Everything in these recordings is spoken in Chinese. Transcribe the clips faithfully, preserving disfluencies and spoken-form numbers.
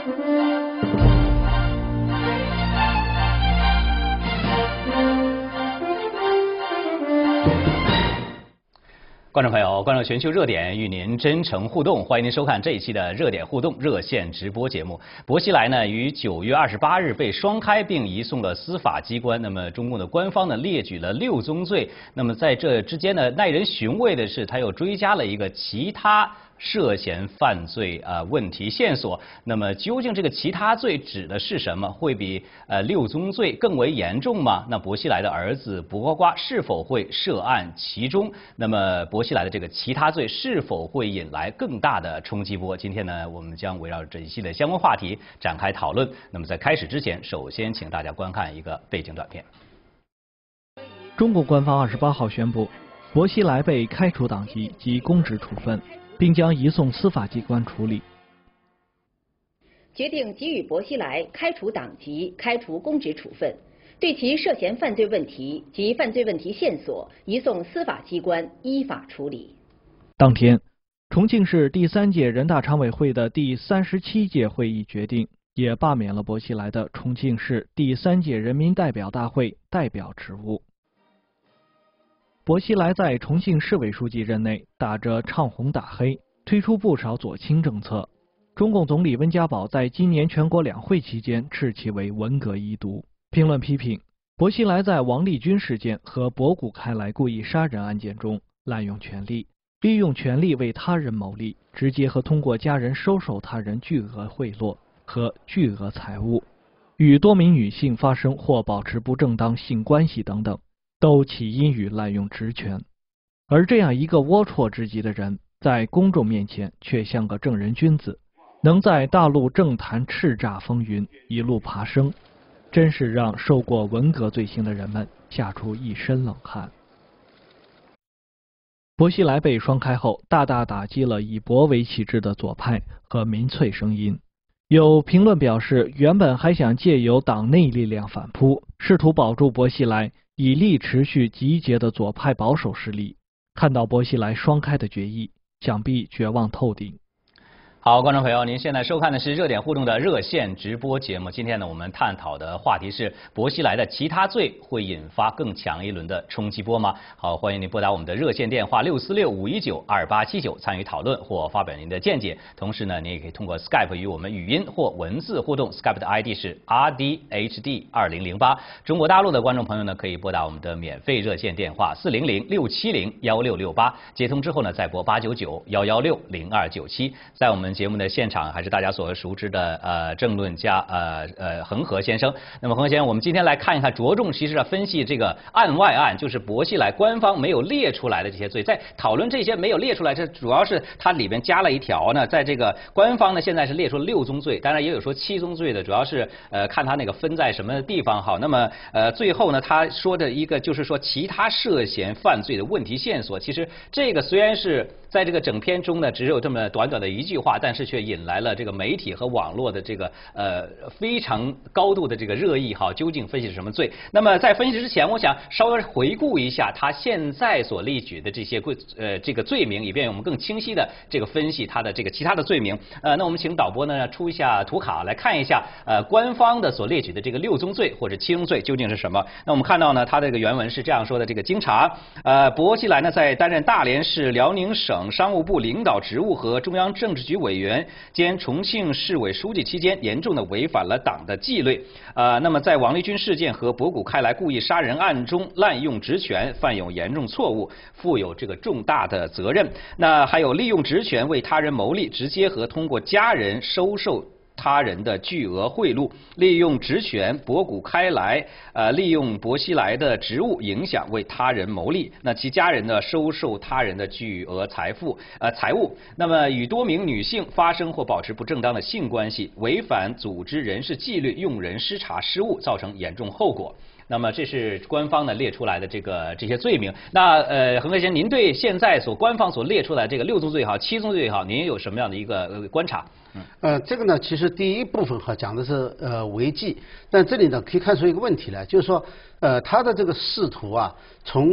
观众朋友，关注全球热点，与您真诚互动，欢迎您收看这一期的热点互动热线直播节目。薄熙来呢，于九月二十八日被双开并移送了司法机关。那么，中共的官方呢列举了六宗罪。那么在这之间呢，耐人寻味的是，他又追加了一个其他涉嫌犯罪啊、呃、问题线索。那么究竟这个其他罪指的是什么？会比呃六宗罪更为严重吗？那薄熙来的儿子薄瓜瓜是否会涉案其中？那么薄熙来的这个其他罪是否会引来更大的冲击波？今天呢，我们将围绕这一系列相关话题展开讨论。那么在开始之前，首先请大家观看一个背景短片。 中国官方二十八号宣布，薄熙来被开除党籍及公职处分，并将移送司法机关处理。 决定给予薄熙来开除党籍、开除公职处分，对其涉嫌犯罪问题及犯罪问题线索移送司法机关依法处理。 当天，重庆市第三届人大常委会的第三十七届会议决定，也罢免了薄熙来的重庆市第三届人民代表大会代表职务。薄熙来在重庆市委书记任内打着唱红打黑，推出不少左倾政策。中共总理温家宝在今年全国两会期间斥其为文革遗毒。评论批评，薄熙来在王立军事件和博古开来故意杀人案件中滥用权力，利用权力为他人谋利，直接和通过家人收受他人巨额贿赂和巨额财物，与多名女性发生或保持不正当性关系等等，都起因于滥用职权。而这样一个龌龊之极的人，在公众面前却像个正人君子，能在大陆政坛叱咤风云，一路爬升，真是让受过文革罪行的人们吓出一身冷汗。薄熙来被双开后，大大打击了以薄为旗帜的左派和民粹声音。有评论表示，原本还想借由党内力量反扑，试图保住薄熙来，以力持续集结的左派保守势力，看到薄熙来双开的决议，想必绝望透顶。 好，观众朋友，您现在收看的是热点互动的热线直播节目。今天呢，我们探讨的话题是薄熙来的其他罪会引发更强一轮的冲击波吗？好，欢迎您拨打我们的热线电话六四六五一九二八七九参与讨论或发表您的见解。同时呢，您也可以通过 Skype 与我们语音或文字互动 ，Skype 的 I D 是 R D H D 二零零八。中国大陆的观众朋友呢，可以拨打我们的免费热线电话四零零六七零幺六六八，接通之后呢，再拨八九九幺幺六零二九七。在我们节目的现场还是大家所熟知的呃政论家呃呃恒河先生。那么恒河先生，我们今天来看一看，着重其实要分析这个案外案，就是薄熙来官方没有列出来的这些罪。在讨论这些没有列出来，这主要是它里边加了一条呢，在这个官方呢现在是列出了六宗罪，当然也有说七宗罪的，主要是呃看他那个分在什么地方好。那么呃最后呢，他说的一个就是说其他涉嫌犯罪的问题线索，其实这个虽然是在这个整篇中呢只有这么短短的一句话，但是却引来了这个媒体和网络的这个呃非常高度的这个热议哈。究竟分析是什么罪？那么在分析之前，我想稍微回顾一下他现在所列举的这些罪呃这个罪名，以便我们更清晰的这个分析他的这个其他的罪名。呃，那我们请导播呢出一下图卡来看一下呃官方的所列举的这个六宗罪或者七宗罪究竟是什么？那我们看到呢，他这个原文是这样说的：这个经查，呃，薄熙来呢在担任大连市辽宁省商务部领导职务和中央政治局委员兼重庆市委书记期间，严重的违反了党的纪律。呃，那么在王立军事件和博古开来故意杀人案中滥用职权，犯有严重错误，负有这个重大的责任。那还有利用职权为他人谋利，直接和通过家人收受他人的巨额贿赂，利用职权博古开来，呃，利用薄熙来的职务影响为他人谋利。那其家人呢，收受他人的巨额财富，呃，财物。那么与多名女性发生或保持不正当的性关系，违反组织人事纪律，用人失察失误，造成严重后果。那么这是官方呢列出来的这个这些罪名。那呃，恒河先生，您对现在所官方所列出来这个六宗罪也好，七宗罪也好，您有什么样的一个呃观察？嗯， 呃，这个呢，其实第一部分哈讲的是呃违纪，但这里呢可以看出一个问题来，就是说呃他的这个仕途啊，从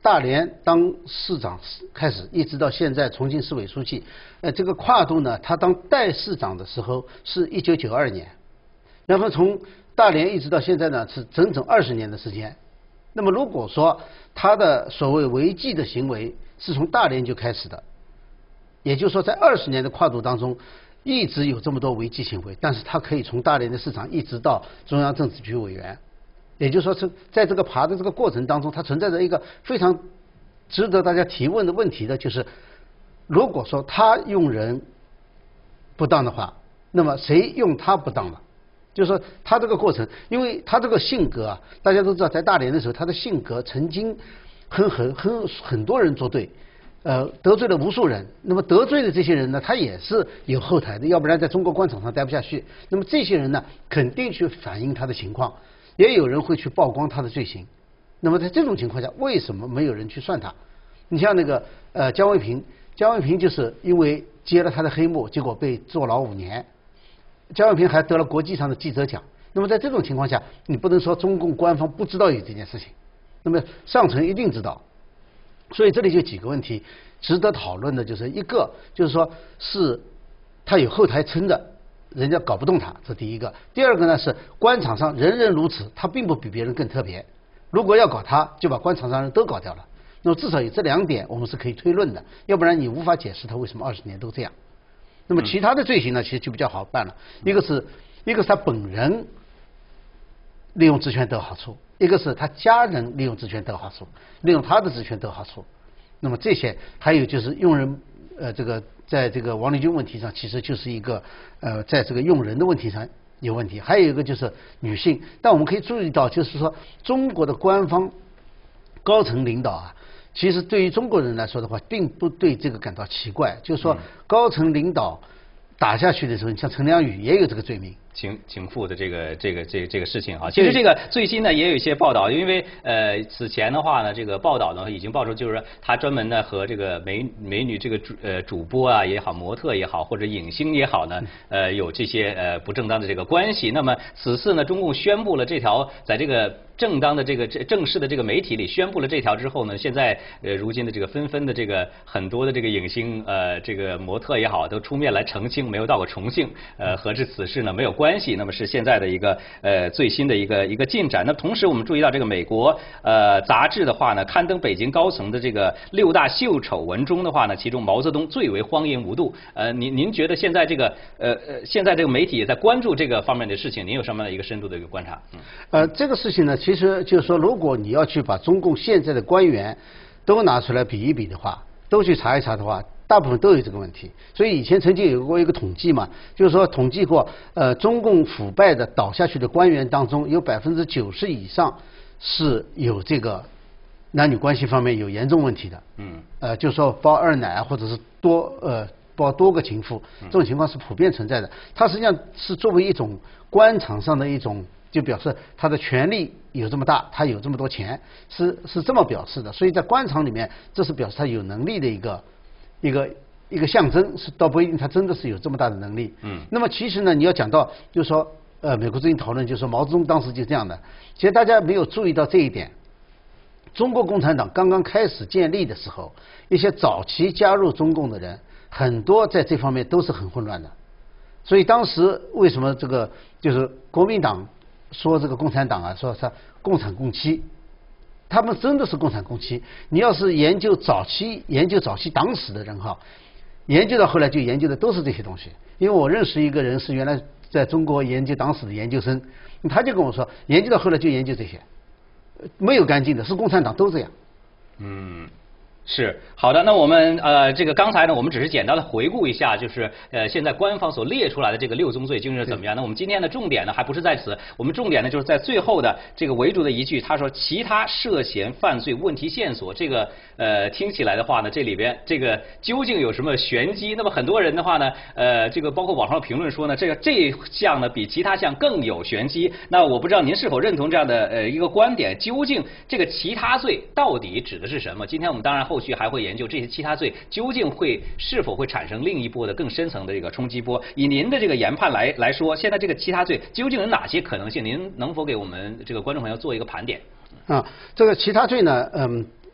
大连当市长开始，一直到现在重庆市委书记，呃，这个跨度呢，他当代市长的时候是一九九二年，那么从大连一直到现在呢，是整整二十年的时间。那么如果说他的所谓违纪的行为是从大连就开始的，也就是说在二十年的跨度当中，一直有这么多违纪行为，但是他可以从大连的市长一直到中央政治局委员。也就是说，是在这个爬的这个过程当中，它存在着一个非常值得大家提问的问题的，就是如果说他用人不当的话，那么谁用他不当了？就是说他这个过程，因为他这个性格啊，大家都知道，在大连的时候，他的性格曾经和很很很多人作对，呃，得罪了无数人。那么得罪的这些人呢，他也是有后台的，要不然在中国官场上待不下去。那么这些人呢，肯定去反映他的情况。也有人会去曝光他的罪行，那么在这种情况下，为什么没有人去算他？你像那个呃姜卫平，姜卫平就是因为揭了他的黑幕，结果被坐牢五年。姜卫平还得了国际上的记者奖。那么在这种情况下，你不能说中共官方不知道有这件事情，那么上层一定知道。所以这里就几个问题值得讨论的，就是一个就是说是他有后台撑着。人家搞不动他，这第一个。第二个呢是官场上人人如此，他并不比别人更特别。如果要搞他，就把官场上人都搞掉了。那么至少有这两点，我们是可以推论的，要不然你无法解释他为什么二十年都这样。那么其他的罪行呢，其实就比较好办了。一个是，一个是他本人利用职权得好处，一个是他家人利用职权得好处，利用他的职权得好处。那么这些还有就是用人，呃，这个。在这个王立军问题上，其实就是一个呃，在这个用人的问题上有问题。还有一个就是女性，但我们可以注意到，就是说中国的官方高层领导啊，其实对于中国人来说的话，并不对这个感到奇怪。就是说高层领导打下去的时候，你像陈良宇也有这个罪名。 情情妇的这个这个这个、这个事情啊，其实这个最新呢也有一些报道，因为呃此前的话呢，这个报道呢已经爆出，就是他专门呢和这个美美女这个主呃主播啊也好，模特也好，或者影星也好呢，呃有这些呃不正当的这个关系。那么此次呢，中共宣布了这条，在这个正当的这个正式的这个媒体里宣布了这条之后呢，现在呃如今的这个纷纷的这个很多的这个影星呃这个模特也好，都出面来澄清没有到过重庆，呃和这此事呢没有关系。关系，那么是现在的一个呃最新的一个一个进展。那同时我们注意到这个美国呃杂志的话呢，刊登北京高层的这个六大秀丑闻中的话呢，其中毛泽东最为荒淫无度。呃，您您觉得现在这个呃呃现在这个媒体也在关注这个方面的事情，您有什么样的一个深度的一个观察？嗯、 呃，这个事情呢，其实就是说，如果你要去把中共现在的官员都拿出来比一比的话，都去查一查的话。大部分都有这个问题，所以以前曾经有过一个统计嘛，就是说统计过，呃，中共腐败的倒下去的官员当中，有百分之九十以上是有这个男女关系方面有严重问题的。嗯。呃，就是说包二奶或者是多呃包多个情妇，这种情况是普遍存在的。它实际上是作为一种官场上的一种，就表示他的权力有这么大，他有这么多钱，是是这么表示的。所以在官场里面，这是表示他有能力的一个。一个一个象征，是倒不一定他真的是有这么大的能力。嗯。那么其实呢，你要讲到，就是说，呃，美国最近讨论，就是说毛泽东当时就这样的。其实大家没有注意到这一点。中国共产党刚刚开始建立的时候，一些早期加入中共的人，很多在这方面都是很混乱的。所以当时为什么这个就是国民党说这个共产党啊，说是共产共妻。他们真的是共产共妻。你要是研究早期研究早期党史的人哈，研究到后来就研究的都是这些东西。因为我认识一个人是原来在中国研究党史的研究生，他就跟我说，研究到后来就研究这些，没有干净的，是共产党都这样。 嗯。是好的，那我们呃这个刚才呢，我们只是简单的回顾一下，就是呃现在官方所列出来的这个六宗罪究竟是怎么样。那我们今天的重点呢，还不是在此，我们重点呢就是在最后的这个为主的一句，他说其他涉嫌犯罪问题线索，这个呃听起来的话呢，这里边这个究竟有什么玄机？那么很多人的话呢，呃这个包括网上评论说呢，这个这一项呢比其他项更有玄机。那我不知道您是否认同这样的呃一个观点？究竟这个其他罪到底指的是什么？今天我们当然后。后续还会研究这些其他罪究竟会是否会产生另一波的更深层的这个冲击波。以您的这个研判来来说，现在这个其他罪究竟有哪些可能性？您能否给我们这个观众朋友做一个盘点？ 啊，这个其他罪呢，嗯，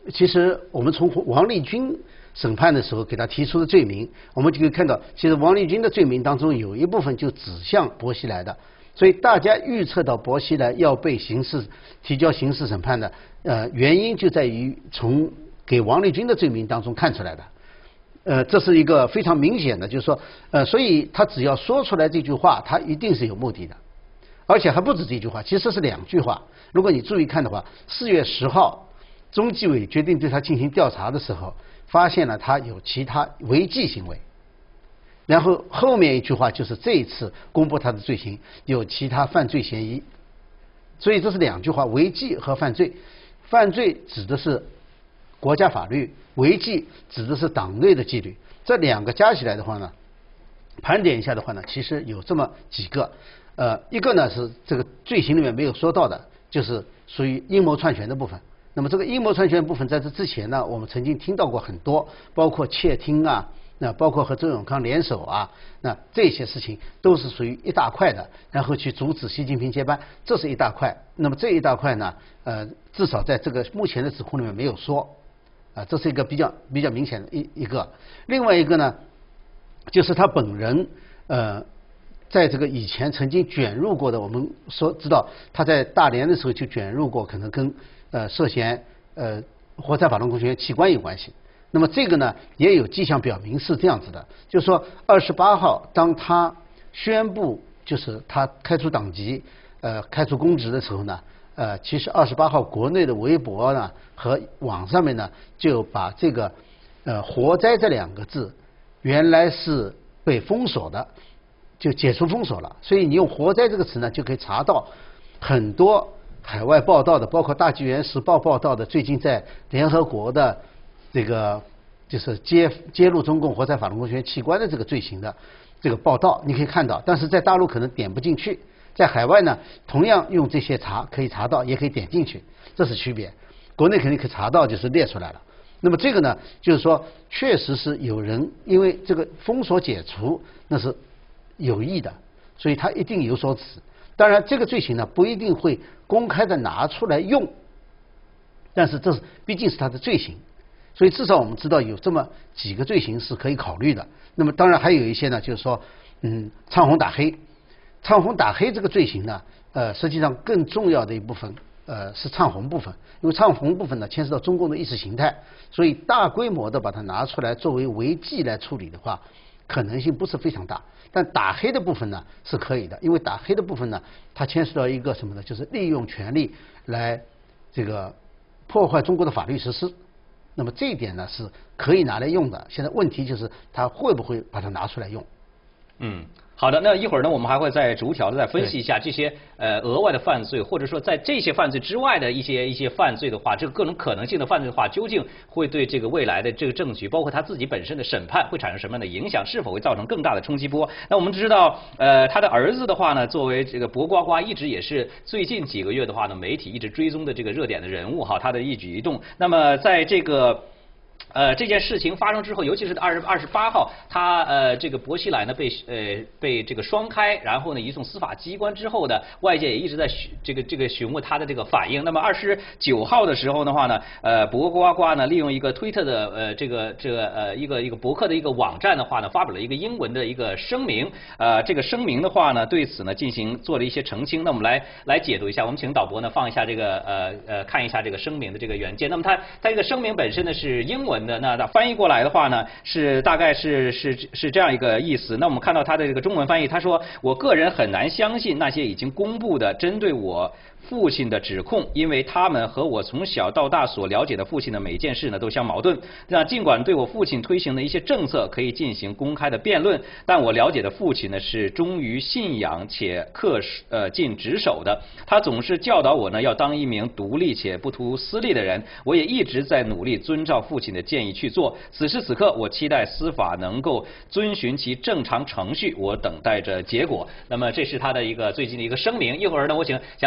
其实我们从王立军审判的时候给他提出的罪名，我们就可以看到，其实王立军的罪名当中有一部分就指向薄熙来的，所以大家预测到薄熙来要被刑事提交刑事审判的，呃，原因就在于从给王立军的罪名当中看出来的，呃，这是一个非常明显的，就是说，呃，所以他只要说出来这句话，他一定是有目的的，而且还不止这句话，其实是两句话。如果你注意看的话，四月十号，中纪委决定对他进行调查的时候，发现了他有其他违纪行为，然后后面一句话就是这一次公布他的罪行有其他犯罪嫌疑，所以这是两句话，违纪和犯罪。犯罪指的是国家法律，违纪指的是党内的纪律，这两个加起来的话呢，盘点一下的话呢，其实有这么几个，呃，一个呢是这个罪行里面没有说到的，就是属于阴谋篡权的部分。那么这个阴谋篡权部分在这之前呢，我们曾经听到过很多，包括窃听啊，那包括和周永康联手啊，那这些事情都是属于一大块的，然后去阻止习近平接班，这是一大块。那么这一大块呢，呃，至少在这个目前的指控里面没有说，啊，这是一个比较比较明显的一一个。另外一个呢，就是他本人，呃。在这个以前曾经卷入过的，我们说知道他在大连的时候就卷入过，可能跟呃涉嫌呃活摘法轮功学员器官有关系。那么这个呢，也有迹象表明是这样子的，就是说二十八号当他宣布就是他开除党籍、呃开除公职的时候呢，呃其实二十八号国内的微博呢和网上面呢就把这个呃活摘这两个字原来是被封锁的。就解除封锁了，所以你用活摘这个词呢，就可以查到很多海外报道的，包括大纪元时报报道的，最近在联合国的这个就是揭揭露中共活摘法轮功学员器官的这个罪行的这个报道，你可以看到，但是在大陆可能点不进去，在海外呢，同样用这些查可以查到，也可以点进去，这是区别。国内肯定可以查到，就是列出来了。那么这个呢，就是说确实是有人因为这个封锁解除，那是有意的，所以他一定有所指。当然，这个罪行呢不一定会公开的拿出来用，但是这是毕竟是他的罪行，所以至少我们知道有这么几个罪行是可以考虑的。那么当然还有一些呢，就是说，嗯，唱红打黑，唱红打黑这个罪行呢，呃，实际上更重要的一部分，呃，是唱红部分，因为唱红部分呢牵涉到中共的意识形态，所以大规模的把它拿出来作为违纪来处理的话，可能性不是非常大。但打黑的部分呢是可以的，因为打黑的部分呢，它牵涉到一个什么呢？就是利用权力来这个破坏中国的法律实施。那么这一点呢是可以拿来用的。现在问题就是他会不会把它拿出来用？ 嗯。好的，那一会儿呢，我们还会再逐条的再分析一下这些呃额外的犯罪，或者说在这些犯罪之外的一些一些犯罪的话，这个各种可能性的犯罪的话，究竟会对这个未来的这个证据，包括他自己本身的审判，会产生什么样的影响？是否会造成更大的冲击波？那我们知道，呃，他的儿子的话呢，作为这个薄瓜瓜，一直也是最近几个月的话呢，媒体一直追踪的这个热点的人物哈，他的一举一动。那么在这个。呃，这件事情发生之后，尤其是二十二十八号，他呃这个薄熙来呢被呃被这个双开，然后呢移送司法机关之后的，外界也一直在询这个这个询问他的这个反应。那么二十九号的时候的话呢，呃薄瓜瓜呢利用一个推特的呃这个这个呃一个一个博客的一个网站的话呢，发表了一个英文的一个声明。呃这个声明的话呢，对此呢进行做了一些澄清。那我们来来解读一下，我们请导播呢放一下这个呃呃看一下这个声明的这个原件。那么它它这个声明本身呢是英文。那翻译过来的话呢，是大概是是是这样一个意思。那我们看到他的这个中文翻译，他说：“我个人很难相信那些已经公布的针对我父亲的指控，因为他们和我从小到大所了解的父亲的每件事呢都相矛盾。那尽管对我父亲推行的一些政策可以进行公开的辩论，但我了解的父亲呢是忠于信仰且恪呃尽职守的。他总是教导我呢要当一名独立且不图私利的人。我也一直在努力遵照父亲的建议去做。此时此刻，我期待司法能够遵循其正常程序，我等待着结果。”那么这是他的一个最近的一个声明。一会儿呢，我请想请恒河先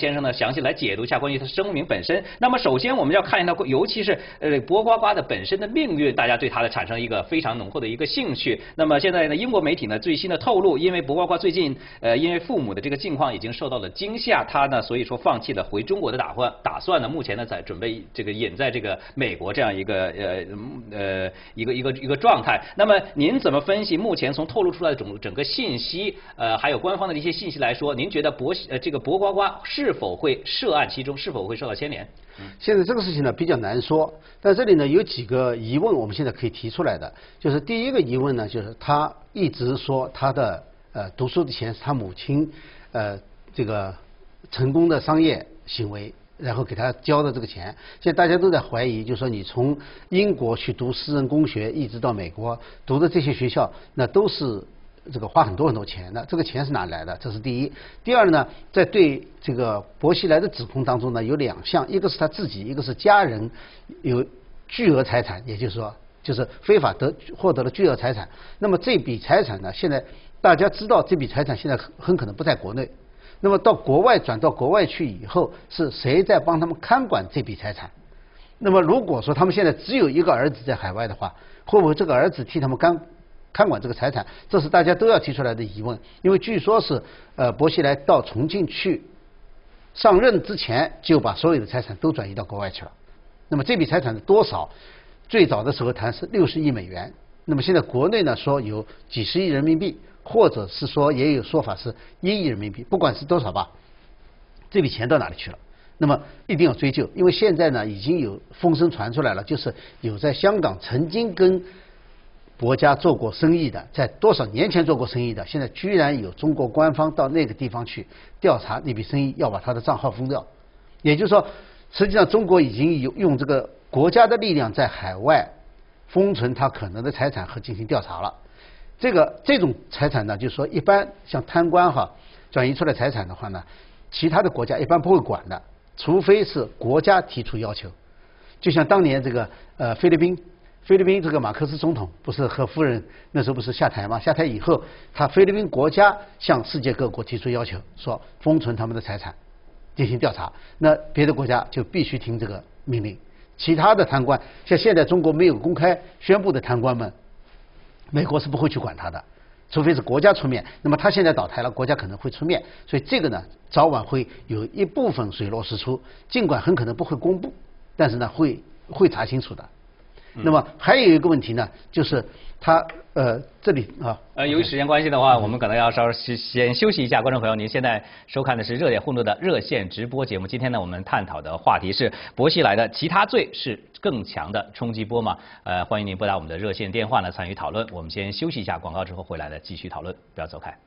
先生呢详细来解读一下关于他声明本身。那么首先我们要看一下，尤其是呃博呱呱的本身的命运，大家对他的产生一个非常浓厚的一个兴趣。那么现在呢，英国媒体呢最新的透露，因为博呱呱最近呃因为父母的这个境况已经受到了惊吓，他呢所以说放弃了回中国的打算，打算呢目前呢在准备这个隐在这个美国这样一个呃呃一个一个一个状态。那么您怎么分析目前从透露出来的整整个信息，呃还有官方的一些信息来说，您觉得博呃这个博呱呱是否会涉案其中，是否会受到牵连？ 现在这个事情呢比较难说，但这里呢有几个疑问，我们现在可以提出来的，就是第一个疑问呢，就是他一直说他的呃读书的钱是他母亲呃这个成功的商业行为，然后给他交的这个钱，现在大家都在怀疑，就是说你从英国去读私人公学，一直到美国读的这些学校，那都是这个花很多很多钱的，这个钱是哪来的？这是第一。第二呢，在对这个薄熙来的指控当中呢，有两项，一个是他自己，一个是家人有巨额财产，也就是说，就是非法得获得了巨额财产。那么这笔财产呢，现在大家知道这笔财产现在很可能不在国内，那么到国外转到国外去以后，是谁在帮他们看管这笔财产？那么如果说他们现在只有一个儿子在海外的话，会不会这个儿子替他们看看管这个财产？这是大家都要提出来的疑问。因为据说是呃薄熙来到重庆去上任之前，就把所有的财产都转移到国外去了。那么这笔财产的多少？最早的时候谈是六十亿美元，那么现在国内呢说有几十亿人民币，或者是说也有说法是一亿人民币，不管是多少吧，这笔钱到哪里去了？那么一定要追究，因为现在呢已经有风声传出来了，就是有在香港曾经跟薄家做过生意的，在多少年前做过生意的，现在居然有中国官方到那个地方去调查那笔生意，要把他的账号封掉。也就是说，实际上中国已经有用这个国家的力量在海外封存他可能的财产和进行调查了。这个这种财产呢，就是说一般像贪官哈转移出来财产的话呢，其他的国家一般不会管的，除非是国家提出要求。就像当年这个呃菲律宾。菲律宾这个马克思总统不是和夫人那时候不是下台吗？下台以后，他菲律宾国家向世界各国提出要求，说封存他们的财产，进行调查。那别的国家就必须听这个命令。其他的贪官，像现在中国没有公开宣布的贪官们，美国是不会去管他的，除非是国家出面。那么他现在倒台了，国家可能会出面，所以这个呢，早晚会有一部分水落石出。尽管很可能不会公布，但是呢，会会查清楚的。那么还有一个问题呢，就是他呃这里啊呃由于时间关系的话，我们可能要稍先先休息一下。观众朋友，您现在收看的是热点互动的热线直播节目。今天呢，我们探讨的话题是薄熙来的其他罪是更强的冲击波吗？呃，欢迎您拨打我们的热线电话呢参与讨论。我们先休息一下，广告之后回来呢继续讨论，不要走开。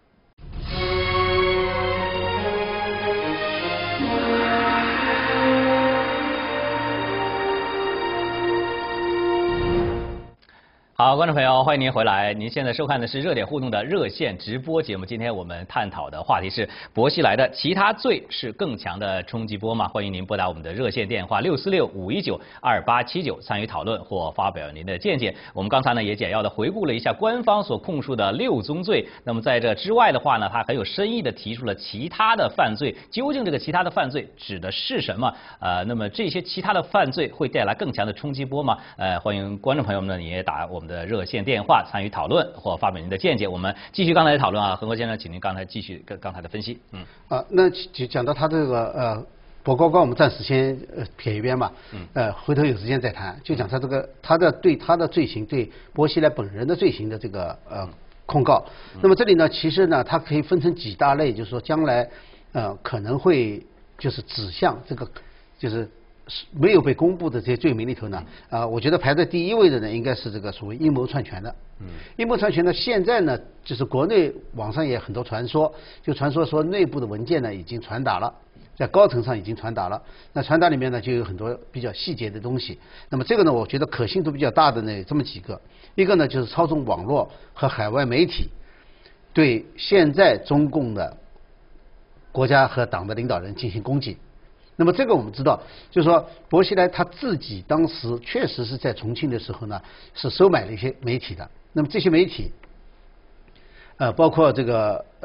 好，观众朋友，欢迎您回来。您现在收看的是热点互动的热线直播节目。今天我们探讨的话题是薄熙来的其他罪是更强的冲击波吗？欢迎您拨打我们的热线电话六四六五一九二八七九参与讨论或发表您的见解。我们刚才呢也简要的回顾了一下官方所控诉的六宗罪。那么在这之外的话呢，他很有深意的提出了其他的犯罪。究竟这个其他的犯罪指的是什么？呃，那么这些其他的犯罪会带来更强的冲击波吗？呃，欢迎观众朋友们呢也打我们的热线电话参与讨论或发表您的见解。我们继续刚才的讨论啊，何国先生，请您刚才继续跟刚才的分析。嗯啊，那就讲到他这个呃薄呱呱，我们暂时先呃撇一边吧。嗯。呃，回头有时间再谈。就讲他这个他的对他的罪行，对薄熙来本人的罪行的这个呃控告。嗯、那么这里呢，其实呢，它可以分成几大类，就是说将来呃可能会就是指向这个就是。没有被公布的这些罪名里头呢，啊、呃，我觉得排在第一位的呢，应该是这个所谓阴谋篡权的。嗯，阴谋篡权呢，现在呢，就是国内网上也很多传说，就传说说内部的文件呢已经传达了，在高层上已经传达了。那传达里面呢，就有很多比较细节的东西。那么这个呢，我觉得可信度比较大的呢，有这么几个。一个呢，就是操纵网络和海外媒体对现在中共的国家和党的领导人进行攻击。那么这个我们知道，就是说薄熙来他自己当时确实是在重庆的时候呢，是收买了一些媒体的。那么这些媒体，呃，包括这个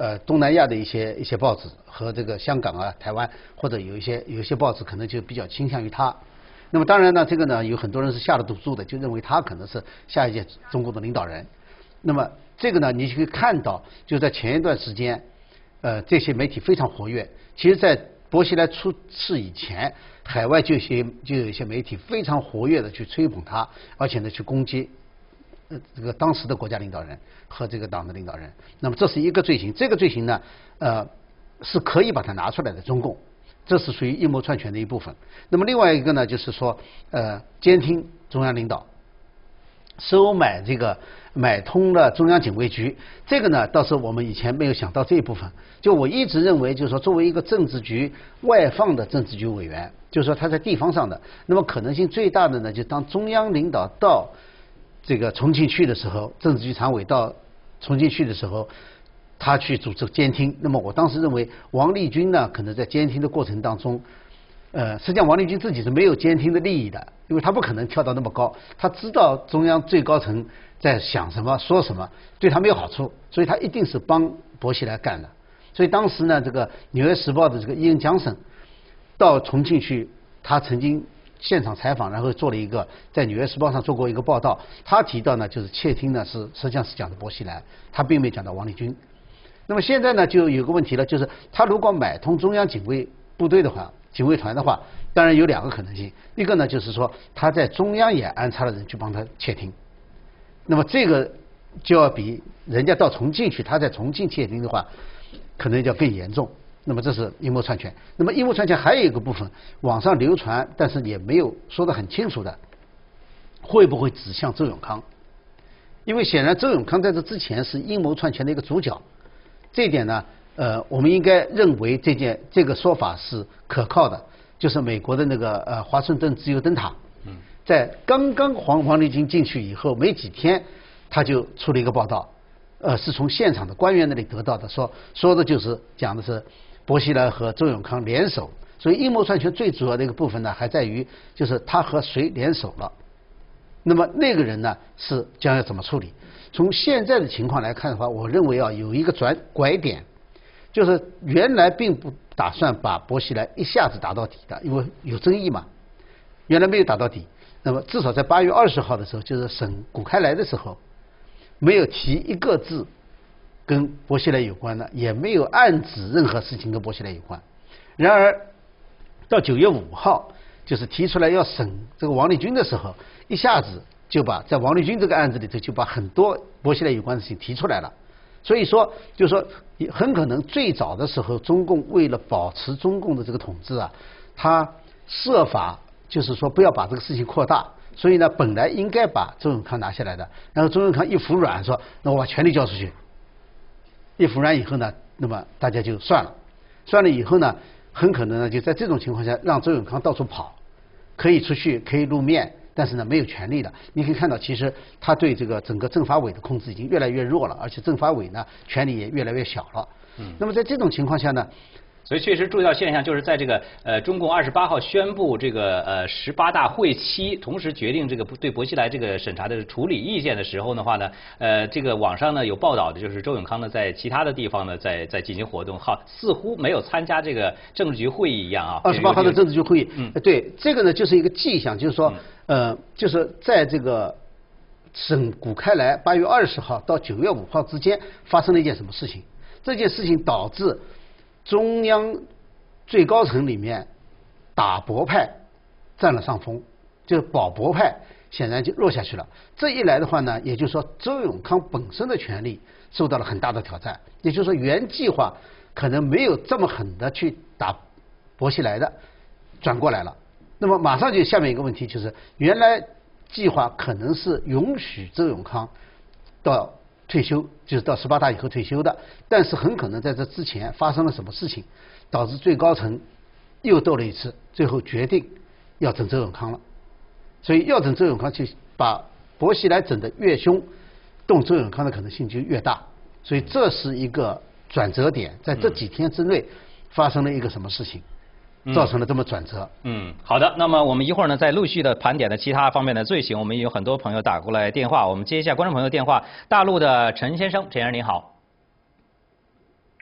呃东南亚的一些一些报纸和这个香港啊、台湾或者有一些有一些报纸可能就比较倾向于他。那么当然呢，这个呢有很多人是下了赌注的，就认为他可能是下一届中国的领导人。那么这个呢，你就可以看到，就在前一段时间，呃，这些媒体非常活跃。其实，在薄熙来出事以前，海外就有些就有一些媒体非常活跃的去吹捧他，而且呢去攻击呃这个当时的国家领导人和这个党的领导人。那么这是一个罪行，这个罪行呢，呃，是可以把它拿出来的，中共。这是属于阴谋篡权的一部分。那么另外一个呢，就是说，呃，监听中央领导，收买这个买通了中央警卫局，这个呢倒是我们以前没有想到这一部分。就我一直认为，就是说，作为一个政治局外放的政治局委员，就是说他在地方上的，那么可能性最大的呢，就当中央领导到这个重庆去的时候，政治局常委到重庆去的时候。他去组织监听，那么我当时认为王立军呢，可能在监听的过程当中，呃，实际上王立军自己是没有监听的利益的，因为他不可能跳到那么高，他知道中央最高层在想什么说什么，对他没有好处，所以他一定是帮薄熙来干的。所以当时呢，这个《纽约时报》的这个伊恩·江森到重庆去，他曾经现场采访，然后做了一个在《纽约时报》上做过一个报道，他提到呢，就是窃听呢是实际上是讲的薄熙来，他并没有讲到王立军。那么现在呢，就有个问题了，就是他如果买通中央警卫部队的话，警卫团的话，当然有两个可能性，一个呢就是说他在中央也安插了人去帮他窃听，那么这个就要比人家到重庆去，他在重庆窃听的话，可能要更严重。那么这是阴谋篡权。那么阴谋篡权还有一个部分，网上流传，但是也没有说得很清楚的，会不会指向周永康？因为显然周永康在这之前是阴谋篡权的一个主角。这一点呢，呃，我们应该认为这件这个说法是可靠的，就是美国的那个呃华盛顿自由灯塔，在刚刚黄王立军进去以后没几天，他就出了一个报道，呃，是从现场的官员那里得到的，说说的就是讲的是薄熙来和周永康联手，所以阴谋篡权最主要的一个部分呢，还在于就是他和谁联手了，那么那个人呢是将要怎么处理？从现在的情况来看的话，我认为啊有一个转拐点，就是原来并不打算把薄熙来一下子打到底的，因为有争议嘛，原来没有打到底。那么至少在八月二十号的时候，就是审谷开来的时候，没有提一个字跟薄熙来有关的，也没有暗指任何事情跟薄熙来有关。然而到九月五号，就是提出来要审这个王立军的时候，一下子就把在王立军这个案子里头就把很多薄熙来有关的事情提出来了。所以说，就是说很可能最早的时候，中共为了保持中共的这个统治啊，他设法就是说不要把这个事情扩大，所以呢，本来应该把周永康拿下来的，然后周永康一服软，说那我把权力交出去，一服软以后呢，那么大家就算了，算了以后呢，很可能呢就在这种情况下让周永康到处跑，可以出去，可以露面。但是呢，没有权力的。你可以看到，其实他对这个整个政法委的控制已经越来越弱了，而且政法委呢，权力也越来越小了。嗯。那么在这种情况下呢， 所以确实注意到现象，就是在这个呃中共二十八号宣布这个呃十八大会期，同时决定这个对薄熙来这个审查的处理意见的时候的话呢，呃这个网上呢有报道的就是周永康呢在其他的地方呢在在进行活动，好似乎没有参加这个政治局会议一样啊。 二十八号的政治局会议，嗯，对，这个呢就是一个迹象，就是说。嗯呃，就是在这个审谷开来八月二十号到九月五号之间发生了一件什么事情？这件事情导致中央最高层里面打薄派占了上风，就是保薄派显然就弱下去了。这一来的话呢，也就是说周永康本身的权力受到了很大的挑战，也就是说原计划可能没有这么狠的去打薄熙来的，转过来了。那么马上就下面一个问题，就是原来计划可能是允许周永康到退休，就是到十八大以后退休的，但是很可能在这之前发生了什么事情，导致最高层又斗了一次，最后决定要整周永康了。所以要整周永康，去把薄熙来整得越凶，动周永康的可能性就越大。所以这是一个转折点，在这几天之内发生了一个什么事情？造成了这么转折。 嗯，好的。那么我们一会儿呢，再陆续的盘点的其他方面的罪行。我们也有很多朋友打过来电话，我们接一下观众朋友的电话。大陆的陈先生，陈先生您好。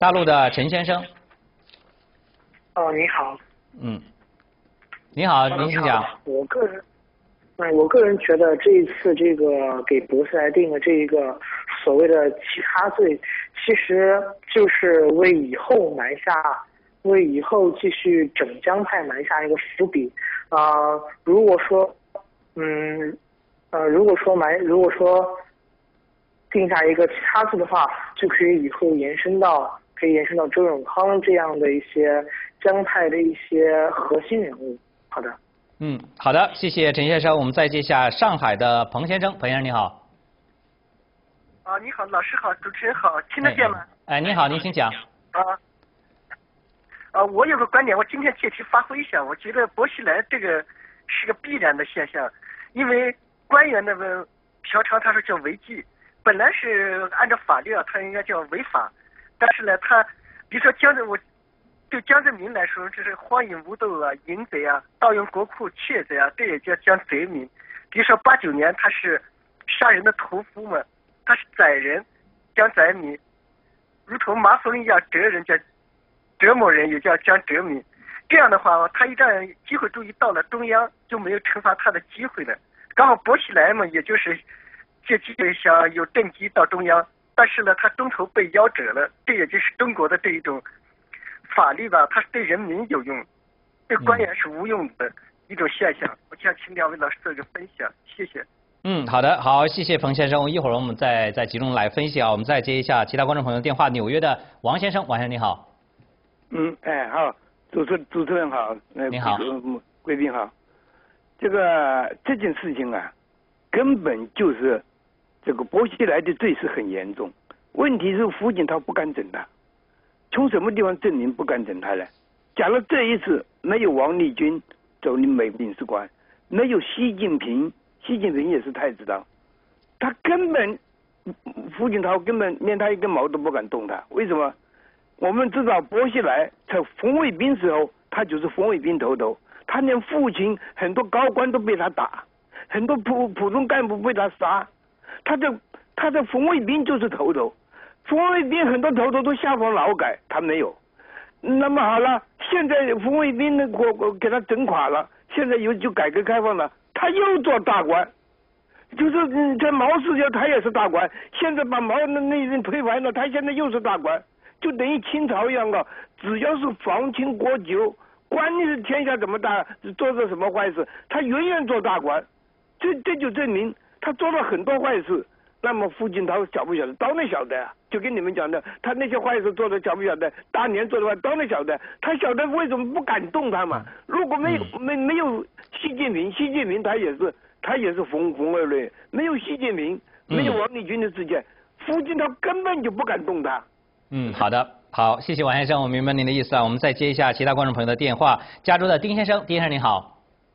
大陆的陈先生。 哦，你好。 嗯，你好，您请讲。 我个人，嗯，我个人觉得这一次这个给博西来定的这一个所谓的其他罪，其实就是为以后埋下，为以后继续整江派埋下一个伏笔。啊、呃，如果说，嗯，呃，如果说埋，如果说定下一个其他罪的话，就可以以后延伸到，可以延伸到周永康这样的一些江派的一些核心人物。好的。 嗯，好的，谢谢陈先生。我们再接下上海的彭先生，彭先生你好。 啊，你好，老师好，主持人好，听得见吗？ 哎，哎你好，您请讲。 啊，啊，我有个观点，我今天借题发挥一下。我觉得薄熙来这个是个必然的现象，因为官员那个嫖娼他说叫违纪，本来是按照法律啊，他应该叫违法，但是呢，他比如说江浙我。对江泽民来说，这是荒淫无斗啊、淫贼啊、盗用国库窃贼啊，这也叫江贼民。比如说八九年他是杀人的屠夫嘛，他是宰人，江宰民，如同马蜂一样蛰人叫折磨人，也叫江折民。这样的话，他一旦机会主义到了中央，就没有惩罚他的机会了。刚好薄熙来嘛，也就是借机会想有政绩到中央，但是呢，他中途被夭折了，这也就是中国的这一种。法律吧，它是对人民有用，对官员是无用的一种现象。我想请两位老师做一个分享，谢谢。 嗯，好的，好，谢谢彭先生。一会儿我们再再集中来分析啊。我们再接一下其他观众朋友的电话。纽约的王先生，王先生你好。 嗯，哎，好，主持主持人好，呃、 你好， 贵宾好。这个这件事情啊，根本就是这个薄熙来的罪是很严重，问题是胡锦涛不敢整他。从什么地方证明不敢整他呢？假如这一次没有王立军走进美领事馆，没有习近平，习近平也是太子党，他根本胡锦涛根本连他一根毛都不敢动他。为什么？我们知道薄熙来在红卫兵时候，他就是红卫兵头头，他连父亲很多高官都被他打，很多普普通干部被他杀，他在他在红卫兵就是头头。红卫兵很多头头都下放劳改，他没有。那么好了，现在红卫兵呢，我我给他整垮了，现在又就改革开放了，他又做大官，就是嗯，在毛时候他也是大官，现在把毛那那人推翻了，他现在又是大官，就等于清朝一样啊，只要是皇亲国戚，管你是天下怎么大，做着什么坏事，他永远做大官，这这就证明他做了很多坏事。那么胡锦涛晓不晓得？当然晓得啊！就跟你们讲的，他那些坏事做的晓不晓得？当年做的话当然晓得，他晓得为什么不敢动他嘛？如果没有、嗯、没没有习近平，习近平他也是他也是红红二类，没有习近平，没有王立军的事件，嗯、胡锦涛根本就不敢动他。 嗯，好的，好，谢谢王先生，我明白您的意思啊。我们再接一下其他观众朋友的电话。加州的丁先生，丁先生你好。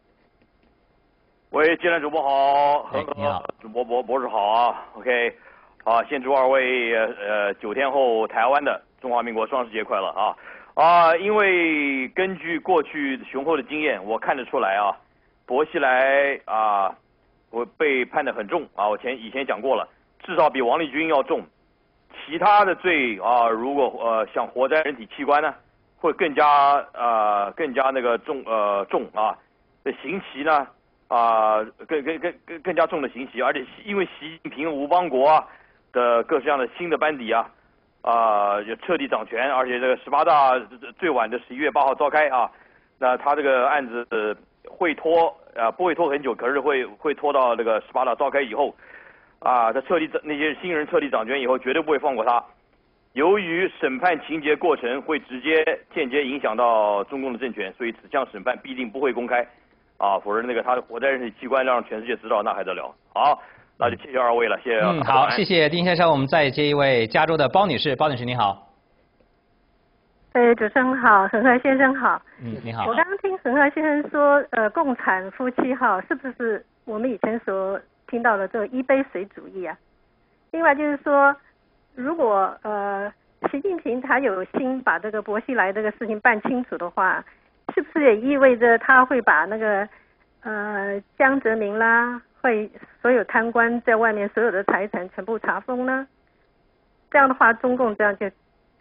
喂，金兰主播好， 哎，你好， 主播博博士好啊 ，OK， 好，先祝二位呃九天后台湾的中华民国双十节快乐啊啊！因为根据过去雄厚的经验，我看得出来啊，薄熙来啊，我被判得很重啊，我前以前讲过了，至少比王立军要重。其他的罪啊，如果呃像活摘人体器官呢，会更加呃更加那个重呃重啊，这刑期呢。啊，更更更更更加重的刑期，而且因为习近平、吴邦国啊的各式各样的新的班底啊，啊，就彻底掌权，而且这个十八大最晚的十一月八号召开啊，那他这个案子会拖啊，不会拖很久，可是会会拖到这个十八大召开以后，啊，他彻底那些新人彻底掌权以后，绝对不会放过他。由于审判情节过程会直接间接影响到中共的政权，所以此项审判必定不会公开。啊，否则那个他的活摘人体器官让全世界知道，那还得了？好，那就谢谢二位了，谢谢。 嗯，好，谢谢丁先生。我们再接一位加州的包女士，包女士你好。 哎，主持人好，恒河先生好。 嗯，你好。 我刚刚听恒河先生说，呃，共产夫妻哈，是不是我们以前所听到的这个一杯水主义啊？另外就是说，如果呃习近平他有心把这个薄熙来这个事情办清楚的话，是不是也意味着他会把那个呃江泽民啦，会所有贪官在外面所有的财产全部查封呢？这样的话，中共这样就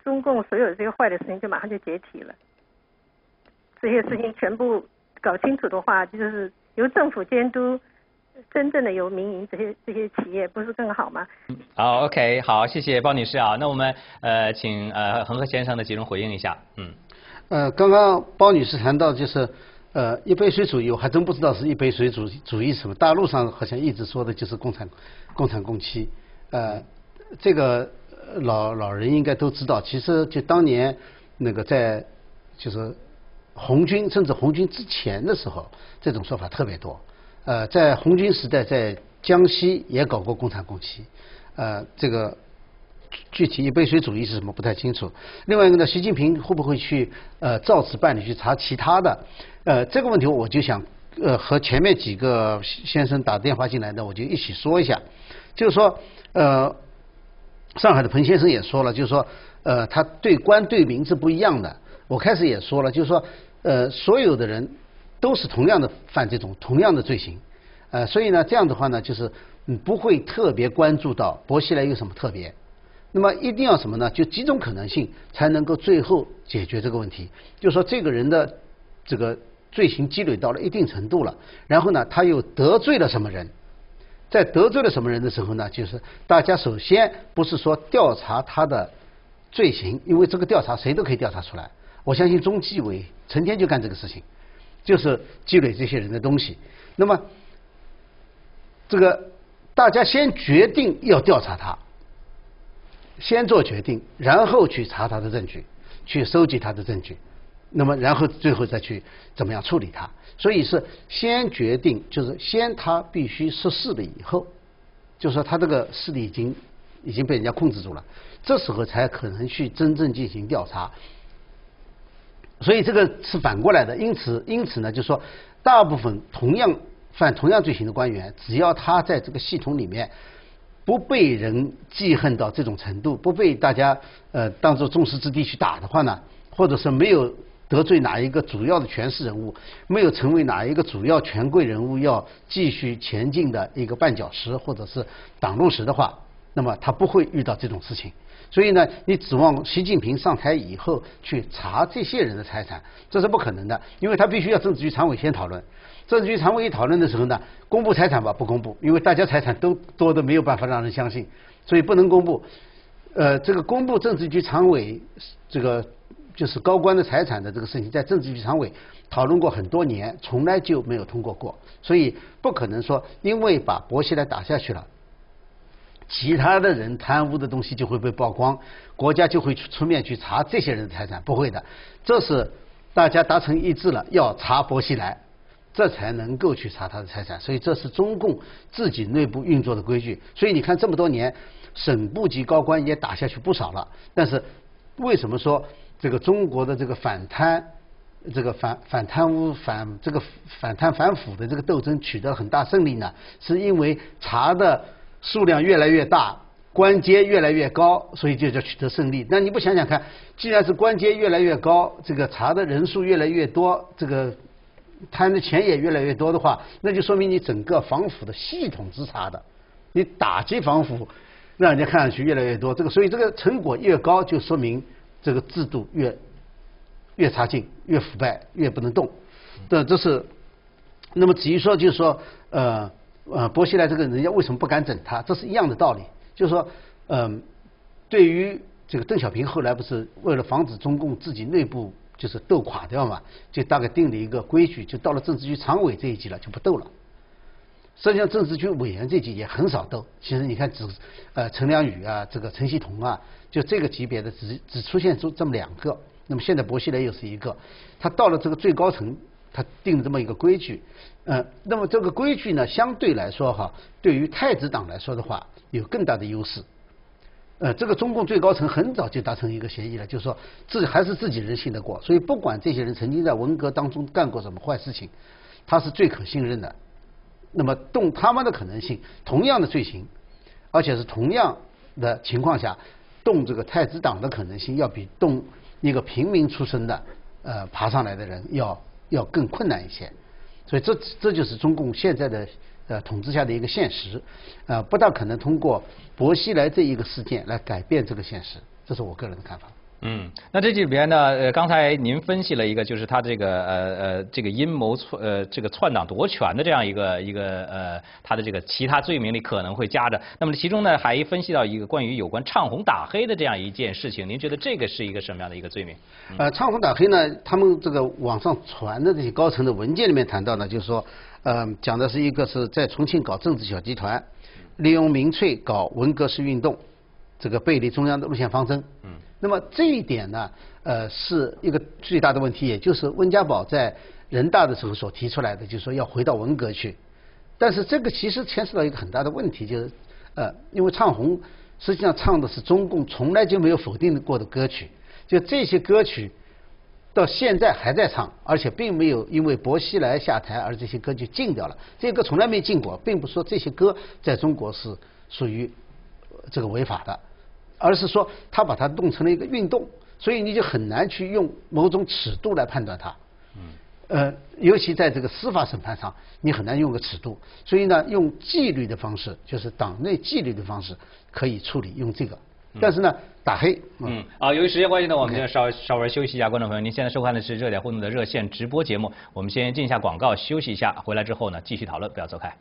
中共所有这个坏的事情就马上就解体了。这些事情全部搞清楚的话，就是由政府监督，真正的由民营这些这些企业，不是更好吗？ 好 ，OK， 好，谢谢包女士啊。那我们呃，请呃恒河先生的集中回应一下，嗯。 呃，刚刚包女士谈到就是呃一杯水主义，我还真不知道是一杯水主主义什么。大陆上好像一直说的就是共产共产共妻，呃，这个老老人应该都知道。其实就当年那个在就是红军甚至红军之前的时候，这种说法特别多。呃，在红军时代，在江西也搞过共产共妻，呃，这个。具体一杯水主义是什么不太清楚。另外一个呢，习近平会不会去呃照此办理去查其他的？呃，这个问题我就想呃和前面几个先生打电话进来的，我就一起说一下。就是说呃，上海的彭先生也说了，就是说呃他对官对民是不一样的。我开始也说了，就是说呃所有的人都是同样的犯这种同样的罪行，呃所以呢这样的话呢，就是嗯不会特别关注到薄熙来有什么特别。那么一定要什么呢？就几种可能性才能够最后解决这个问题。就是说这个人的这个罪行积累到了一定程度了，然后呢他又得罪了什么人，在得罪了什么人的时候呢，就是大家首先不是说调查他的罪行，因为这个调查谁都可以调查出来。我相信中纪委成天就干这个事情，就是积累这些人的东西。那么这个大家先决定要调查他，先做决定，然后去查他的证据，去收集他的证据，那么然后最后再去怎么样处理他。所以是先决定，就是先他必须失势了以后，就是说他这个势力已经已经被人家控制住了，这时候才可能去真正进行调查。所以这个是反过来的。因此因此呢，就是说大部分同样犯同样罪行的官员，只要他在这个系统里面不被人记恨到这种程度，不被大家呃当作众矢之的去打的话呢，或者是没有得罪哪一个主要的权势人物，没有成为哪一个主要权贵人物要继续前进的一个绊脚石或者是挡路石的话，那么他不会遇到这种事情。所以呢，你指望习近平上台以后去查这些人的财产，这是不可能的，因为他必须要政治局常委先讨论。政治局常委一讨论的时候呢，公布财产吧不公布，因为大家财产都多的没有办法让人相信，所以不能公布。呃，这个公布政治局常委这个就是高官的财产的这个事情，在政治局常委讨论过很多年，从来就没有通过过，所以不可能说因为把薄熙来打下去了，其他的人贪污的东西就会被曝光，国家就会出面去查这些人的财产，不会的。这是大家达成一致了，要查薄熙来，这才能够去查他的财产，所以这是中共自己内部运作的规矩。所以你看这么多年，省部级高官也打下去不少了，但是为什么说这个中国的这个反贪、这个反反贪污、反这个反贪反腐的这个斗争取得很大胜利呢？是因为查的数量越来越大，官阶越来越高，所以就叫取得胜利。那你不想想看，既然是官阶越来越高，这个查的人数越来越多，这个贪的钱也越来越多的话，那就说明你整个防腐的系统之差的，你打击防腐让人家看上去越来越多，这个所以这个成果越高，就说明这个制度越越差劲，越腐败，越不能动。这这是那么至于说就是说呃呃薄熙来这个人家为什么不敢整他，这是一样的道理。就是说嗯、呃，对于这个邓小平后来不是为了防止中共自己内部就是斗垮掉嘛，就大概定了一个规矩，就到了政治局常委这一级了就不斗了。实际上政治局委员这级也很少斗，其实你看只呃陈良宇啊，这个陈锡同啊，就这个级别的只只出现出这么两个。那么现在薄熙来又是一个，他到了这个最高层，他定了这么一个规矩，呃，那么这个规矩呢，相对来说哈，对于太子党来说的话，有更大的优势。呃，这个中共最高层很早就达成一个协议了，就是说自己还是自己人信得过，所以不管这些人曾经在文革当中干过什么坏事情，他是最可信任的。那么动他们的可能性，同样的罪行，而且是同样的情况下，动这个太子党的可能性，要比动一个平民出身的呃爬上来的人要要更困难一些。所以这这就是中共现在的呃统治下的一个现实，呃不大可能通过薄熙来这一个事件来改变这个现实，这是我个人的看法。 嗯，那这里边呢，呃，刚才您分析了一个，就是他这个呃呃这个阴谋篡呃这个篡党夺权的这样一个一个呃他的这个其他罪名里可能会加着。那么其中呢还分析到一个关于有关唱红打黑的这样一件事情，您觉得这个是一个什么样的一个罪名？ 嗯、呃，唱红打黑呢，他们这个网上传的这些高层的文件里面谈到呢，就是说，呃，讲的是一个是在重庆搞政治小集团，利用民粹搞文革式运动，这个背离中央的路线方针。嗯。那么这一点呢，呃，是一个最大的问题，也就是温家宝在人大的时候所提出来的，就是说要回到文革去。但是这个其实牵涉到一个很大的问题，就是呃，因为唱红实际上唱的是中共从来就没有否定过的歌曲，就这些歌曲到现在还在唱，而且并没有因为薄熙来下台而这些歌就禁掉了。这个从来没禁过，并不是说这些歌在中国是属于这个违法的。而是说他把它弄成了一个运动，所以你就很难去用某种尺度来判断它。嗯。呃，尤其在这个司法审判上，你很难用个尺度。所以呢，用纪律的方式，就是党内纪律的方式可以处理，用这个。但是呢，打黑。 嗯。啊，由于时间关系呢，我们就稍稍微休息一下，观众朋友，您现在收看的是热点互动的热线直播节目，我们先进一下广告，休息一下，回来之后呢，继续讨论，不要走开。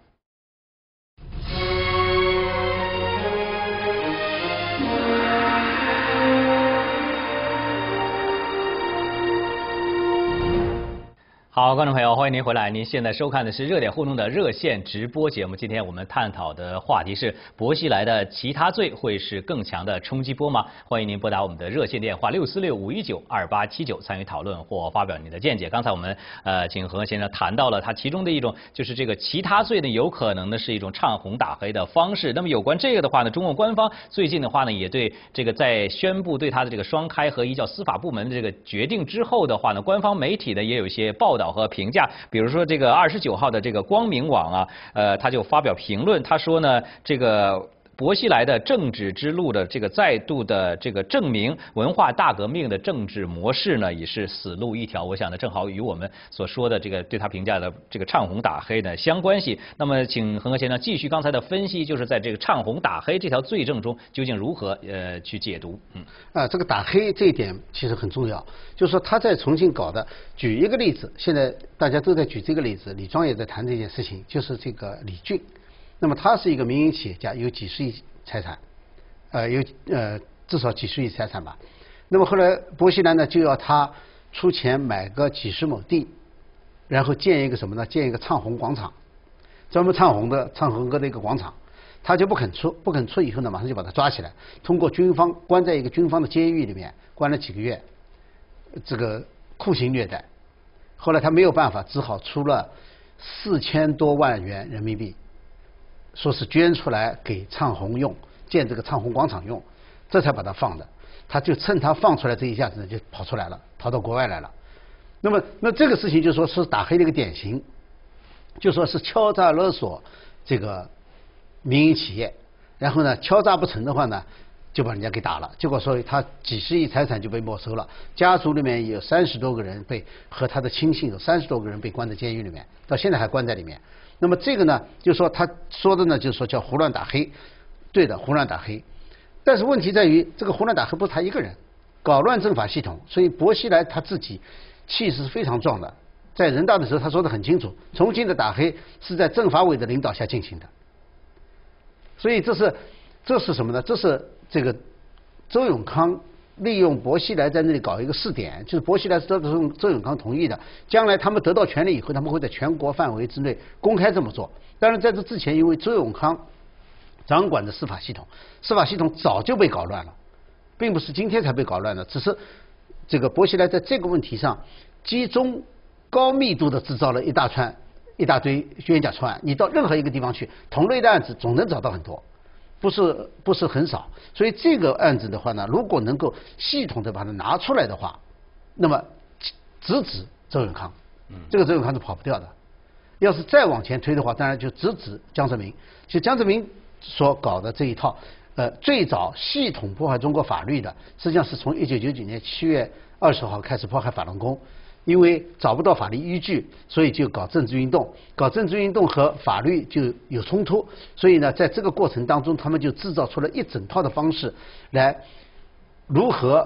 好，观众朋友，欢迎您回来。您现在收看的是热点互动的热线直播节目。今天我们探讨的话题是薄熙来的其他罪会是更强的冲击波吗？欢迎您拨打我们的热线电话六四六五一九二八七九参与讨论或发表您的见解。刚才我们呃请何先生谈到了他其中的一种，就是这个其他罪呢，有可能呢是一种唱红打黑的方式。那么有关这个的话呢，中共官方最近的话呢，也对这个在宣布对他的这个双开和移交司法部门的这个决定之后的话呢，官方媒体呢也有一些报道和评价，比如说这个二十九号的这个光明网啊，呃，他就发表评论，他说呢，这个薄熙来的政治之路的这个再度的这个证明，文化大革命的政治模式呢，也是死路一条。我想呢，正好与我们所说的这个对他评价的这个唱红打黑呢相关系。那么，请恒河先生继续刚才的分析，就是在这个唱红打黑这条罪证中，究竟如何呃去解读？嗯， 啊，这个打黑这一点其实很重要，就是说他在重庆搞的。举一个例子，现在大家都在举这个例子，李庄也在谈这件事情，就是这个李俊。那么他是一个民营企业家，有几十亿财产，呃，有呃至少几十亿财产吧。那么后来薄熙来呢就要他出钱买个几十亩地，然后建一个什么呢？建一个唱红广场，专门唱红的唱红歌的一个广场。他就不肯出，不肯出以后呢，马上就把他抓起来，通过军方关在一个军方的监狱里面，关了几个月，这个酷刑虐待。后来他没有办法，只好出了四千多万元人民币。说是捐出来给唱红用，建这个唱红广场用，这才把他放的。他就趁他放出来这一下子呢，就跑出来了，逃到国外来了。那么，那这个事情就说是打黑的一个典型，就说是敲诈勒索这个民营企业，然后呢，敲诈不成的话呢，就把人家给打了。结果所以他几十亿财产就被没收了，家族里面有三十多个人被和他的亲信有三十多个人被关在监狱里面，到现在还关在里面。那么这个呢，就说他说的呢，就是说叫胡乱打黑，对的，胡乱打黑。但是问题在于，这个胡乱打黑不是他一个人，搞乱政法系统。所以薄熙来他自己气势是非常壮的，在人大的时候他说得很清楚，重庆的打黑是在政法委的领导下进行的。所以这是这是什么呢？这是这个周永康利用薄熙来在那里搞一个试点，就是薄熙来是周周永康同意的，将来他们得到权力以后，他们会在全国范围之内公开这么做。当然在这之前，因为周永康掌管的司法系统，司法系统早就被搞乱了，并不是今天才被搞乱的，只是这个薄熙来在这个问题上集中高密度的制造了一大串一大堆冤假错案。你到任何一个地方去，同类的案子总能找到很多。不是不是很少，所以这个案子的话呢，如果能够系统的把它拿出来的话，那么直指周永康，这个周永康是跑不掉的。要是再往前推的话，当然就直指江泽民。其实江泽民所搞的这一套，呃，最早系统破坏中国法律的，实际上是从一九九九年七月二十号开始迫害法轮功。因为找不到法律依据，所以就搞政治运动，搞政治运动和法律就有冲突，所以呢，在这个过程当中，他们就制造出了一整套的方式，来如何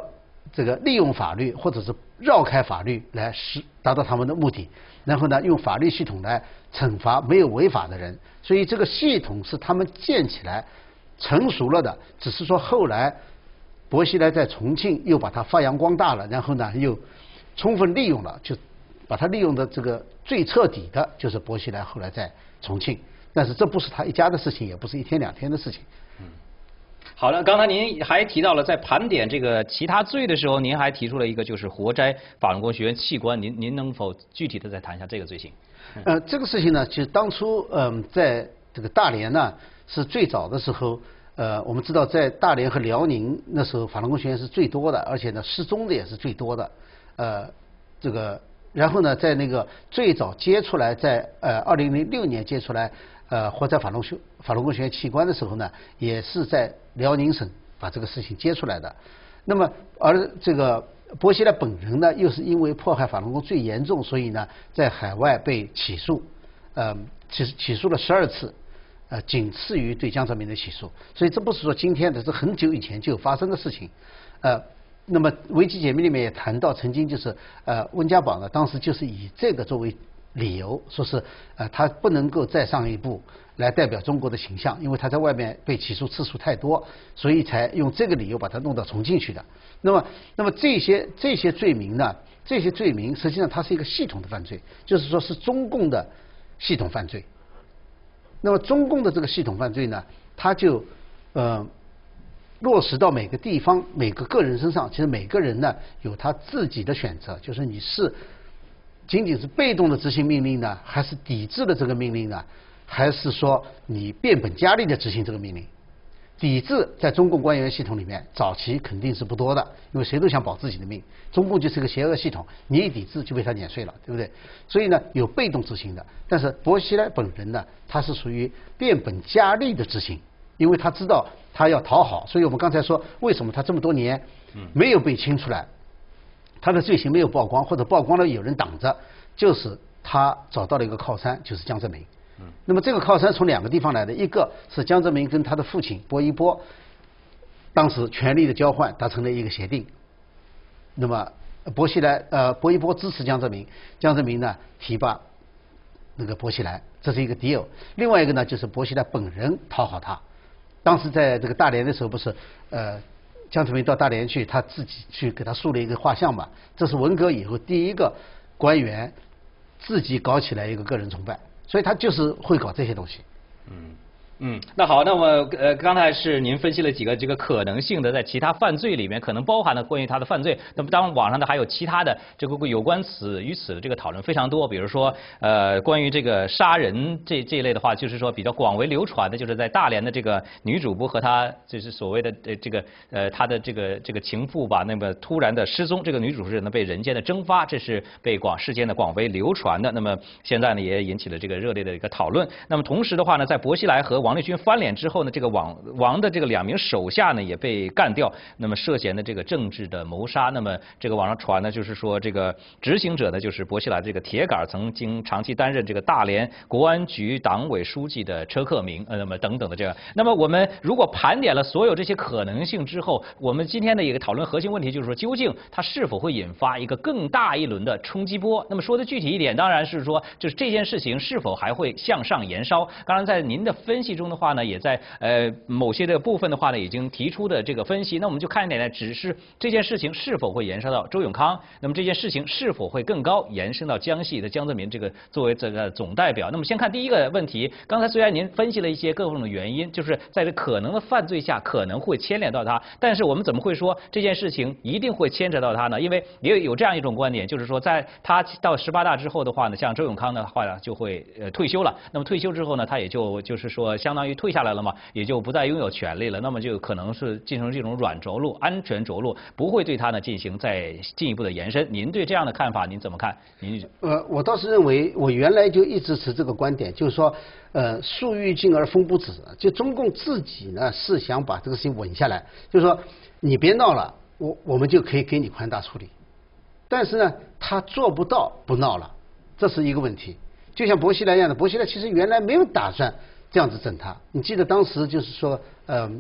这个利用法律或者是绕开法律来实达到他们的目的，然后呢用法律系统来惩罚没有违法的人。所以这个系统是他们建起来成熟了的，只是说后来薄熙来在重庆又把它发扬光大了，然后呢又充分利用了，就把它利用的这个最彻底的就是薄熙来后来在重庆。但是这不是他一家的事情，也不是一天两天的事情。 嗯，好的，刚才您还提到了在盘点这个其他罪的时候，您还提出了一个就是活摘法轮功学员器官，您您能否具体的再谈一下这个罪行？ 嗯、呃，这个事情呢，其实当初嗯、呃，在这个大连呢是最早的时候，呃，我们知道在大连和辽宁那时候法轮功学员是最多的，而且呢失踪的也是最多的，呃，这个然后呢在那个最早接出来，在呃二零零六年接出来。呃，活摘法轮学法轮功学员器官的时候呢，也是在辽宁省把这个事情接出来的。那么，而这个薄熙来本人呢，又是因为迫害法轮功最严重，所以呢，在海外被起诉，呃，起起诉了十二次，呃，仅次于对江泽民的起诉。所以这不是说今天的，是很久以前就有发生的事情。呃，那么维基解密里面也谈到，曾经就是呃温家宝呢，当时就是以这个作为理由，说是呃他不能够再上一步来代表中国的形象，因为他在外面被起诉次数太多，所以才用这个理由把他弄到重庆去的。那么，那么这些这些罪名呢？这些罪名实际上它是一个系统的犯罪，就是说是中共的系统犯罪。那么中共的这个系统犯罪呢，它就呃落实到每个地方每个个人身上。其实每个人呢有他自己的选择，就是你是仅仅是被动的执行命令呢，还是抵制了这个命令呢？还是说你变本加厉的执行这个命令？抵制在中共官员系统里面，早期肯定是不多的，因为谁都想保自己的命。中共就是个邪恶系统，你一抵制就被他碾碎了，对不对？所以呢，有被动执行的。但是薄熙来本人呢，他是属于变本加厉的执行，因为他知道他要讨好。所以我们刚才说，为什么他这么多年没有被清出来？他的罪行没有曝光，或者曝光了有人挡着，就是他找到了一个靠山，就是江泽民。那么这个靠山从两个地方来的，一个是江泽民跟他的父亲薄一波当时权力的交换达成了一个协定。那么薄熙来呃薄一波支持江泽民，江泽民呢提拔那个薄熙来，这是一个 deal。另外一个呢就是薄熙来本人讨好他。当时在这个大连的时候，不是呃。江泽民到大连去，他自己去给他塑了一个画像嘛。这是文革以后第一个官员自己搞起来一个个人崇拜，所以他就是会搞这些东西。 嗯嗯，那好，那么呃，刚才是您分析了几个这个可能性的，在其他犯罪里面可能包含了关于他的犯罪。那么当然网上的还有其他的这个有关此与此的这个讨论非常多，比如说呃，关于这个杀人这这一类的话，就是说比较广为流传的，就是在大连的这个女主播和她就是所谓的呃这个呃她的这个这个情妇吧，那么突然的失踪，这个女主持人呢被人间的蒸发，这是被广世间的广为流传的。那么现在呢也引起了这个热烈的一个讨论。那么同时的话呢，在薄熙来和王立军翻脸之后呢，这个王王的这个两名手下呢也被干掉，那么涉嫌的这个政治的谋杀。那么这个网上传呢，就是说这个执行者呢就是薄熙来这个铁杆，曾经长期担任这个大连国安局党委书记的车克明，呃，那么等等的这个。那么我们如果盘点了所有这些可能性之后，我们今天的一个讨论核心问题就是说，究竟它是否会引发一个更大一轮的冲击波？那么说的具体一点，当然是说，就是这件事情是否还会向上延烧？当然，在您的分析中的话呢，也在呃某些的部分的话呢，已经提出的这个分析。那我们就看一点呢，只是这件事情是否会延烧到周永康？那么这件事情是否会更高延伸到江西的江泽民这个作为这个总代表？那么先看第一个问题，刚才虽然您分析了一些各种的原因，就是在这可能的犯罪下可能会牵连到他，但是我们怎么会说这件事情一定会牵扯到他呢？因为也有这样一种观点，就是说在他到十八大之后的话呢，像周永康的话呢就会呃退休了。那么退休之后呢，他也就就是说相当于退下来了嘛，也就不再拥有权利了。那么就可能是进行这种软着陆、安全着陆，不会对他呢进行再进一步的延伸。您对这样的看法您怎么看？您呃，我倒是认为，我原来就一直持这个观点，就是说，呃，树欲静而风不止。就中共自己呢是想把这个事情稳下来，就是说你别闹了，我我们就可以给你宽大处理。但是呢，他做不到不闹了，这是一个问题。就像薄熙来一样的，薄熙来其实原来没有打算这样子整他。你记得当时就是说，呃，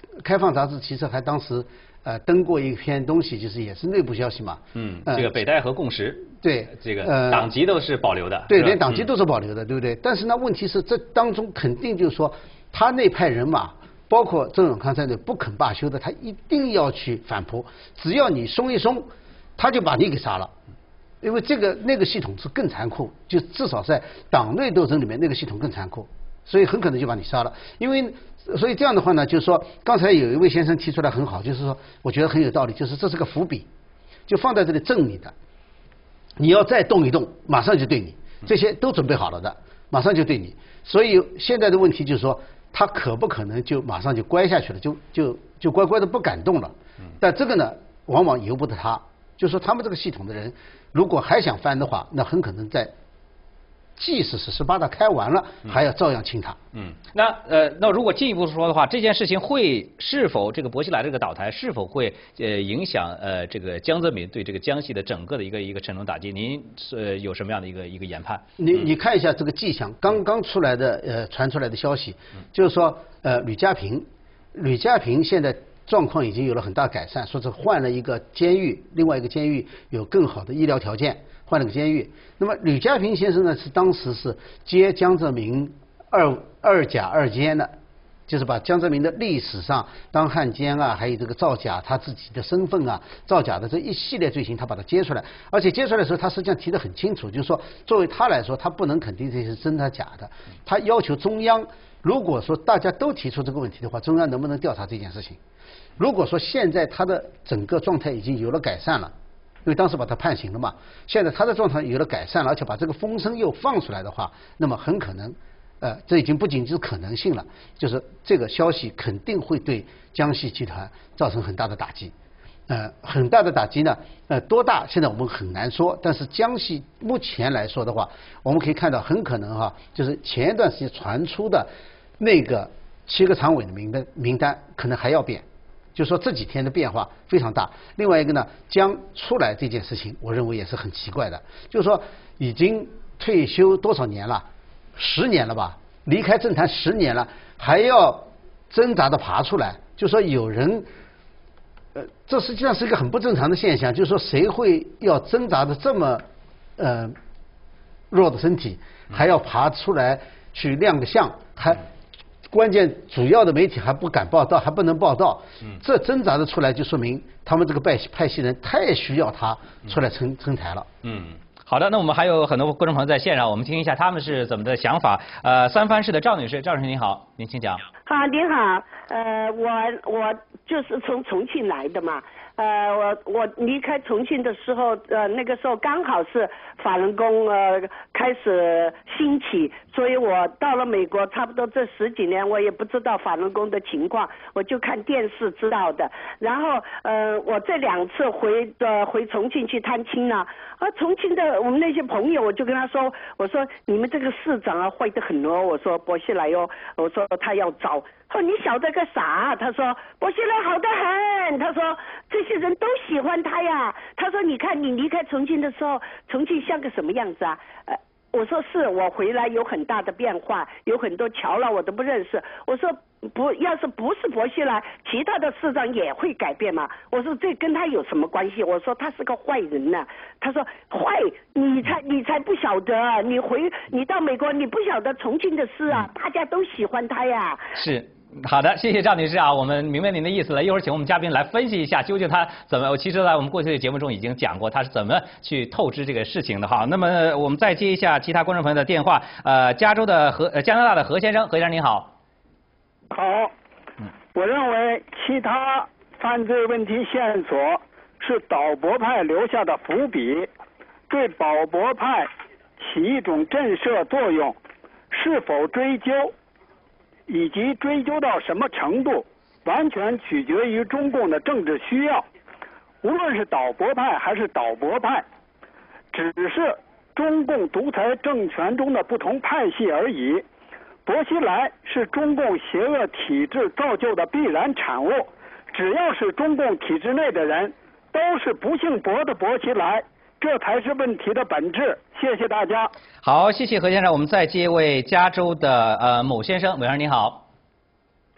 开放杂志其实还当时呃登过一篇东西，就是也是内部消息嘛。 嗯，这个北戴河共识。 对， 这个呃党籍都是保留的。 对，连党籍都是保留的，对不对？但是呢，问题是这当中肯定就是说，他那派人马，包括郑永康在内不肯罢休的，他一定要去反扑，只要你松一松，他就把你给杀了。因为这个那个系统是更残酷，就至少在党内斗争里面那个系统更残酷，所以很可能就把你杀了。因为所以这样的话呢，就是说刚才有一位先生提出来很好，就是说我觉得很有道理，就是这是个伏笔，就放在这里震你的，你要再动一动，马上就对你，这些都准备好了的，马上就对你。所以现在的问题就是说，他可不可能就马上就乖下去了，就就就乖乖的不敢动了？但这个呢，往往由不得他。就是说他们这个系统的人，如果还想翻的话，那很可能在，即使是十八大开完了，还要照样清他。 嗯，那呃，那如果进一步说的话，这件事情会是否这个薄熙来这个倒台是否会呃影响呃这个江泽民对这个江西的整个的一个一个沉重打击？您是有什么样的一个一个研判？ 你你看一下这个迹象，刚刚出来的呃传出来的消息，就是说呃吕家平，吕家平现在状况已经有了很大改善，说是换了一个监狱，另外一个监狱有更好的医疗条件，换了个监狱。那么吕家平先生呢，是当时是接江泽民二二甲二监的，就是把江泽民的历史上当汉奸啊，还有这个造假他自己的身份啊，造假的这一系列罪行，他把它揭出来。而且揭出来的时候，他实际上提得很清楚，就是说作为他来说，他不能肯定这是真的假的，他要求中央，如果说大家都提出这个问题的话，中央能不能调查这件事情？如果说现在他的整个状态已经有了改善了，因为当时把他判刑了嘛，现在他的状态有了改善了，而且把这个风声又放出来的话，那么很可能，呃，这已经不仅仅是可能性了，就是这个消息肯定会对江西集团造成很大的打击，呃，很大的打击呢，呃，多大现在我们很难说，但是江西目前来说的话，我们可以看到很可能哈，就是前一段时间传出的那个七个常委的名单名单可能还要变。就是说这几天的变化非常大。另外一个呢，江出来这件事情，我认为也是很奇怪的。就是说，已经退休多少年了？十年了吧？离开政坛十年了，还要挣扎的爬出来。就是说，有人，呃，这实际上是一个很不正常的现象。就是说，谁会要挣扎的这么呃弱的身体，还要爬出来去亮个相，还？关键主要的媒体还不敢报道，还不能报道，这挣扎的出来，就说明他们这个派系派系人太需要他出来撑撑台了。 嗯，好的，那我们还有很多观众朋友在线上，我们听一下他们是怎么的想法。呃，三藩市的赵女士，赵女士您好，您请讲。 好，您好，呃，我我就是从重庆来的嘛。呃，我我离开重庆的时候，呃，那个时候刚好是法轮功呃开始兴起，所以我到了美国，差不多这十几年，我也不知道法轮功的情况，我就看电视知道的。然后呃，我这两次回呃回重庆去探亲呢，啊，重庆的我们那些朋友，我就跟他说，我说你们这个市长啊坏得很哦，我说薄熙来哟，我说他要找。他说你晓得个啥？他说薄熙来好得很。他说这些人都喜欢他呀。他说你看你离开重庆的时候，重庆像个什么样子啊？呃，我说是我回来有很大的变化，有很多桥了我都不认识。我说不，要是不是薄熙来，其他的市长也会改变嘛。我说这跟他有什么关系？我说他是个坏人呢。他说坏，你才你才不晓得，你回你到美国你不晓得重庆的事啊，大家都喜欢他呀。 是。好的，谢谢赵女士啊，我们明白您的意思了。一会儿请我们嘉宾来分析一下，究竟他怎么？其实，在我们过去的节目中已经讲过，他是怎么去透支这个事情的哈。那么，我们再接一下其他观众朋友的电话。呃，加州的何，呃，加拿大的何先生，何先生您好。 好，我认为其他犯罪问题线索是倒薄派留下的伏笔，对保薄派起一种震慑作用，是否追究？以及追究到什么程度，完全取决于中共的政治需要。无论是倒薄派还是倒薄派，只是中共独裁政权中的不同派系而已。薄熙来是中共邪恶体制造就的必然产物，只要是中共体制内的人，都是不姓薄的薄熙来。这才是问题的本质。谢谢大家。 好，谢谢何先生。我们再接一位加州的呃某先生，某先生您好。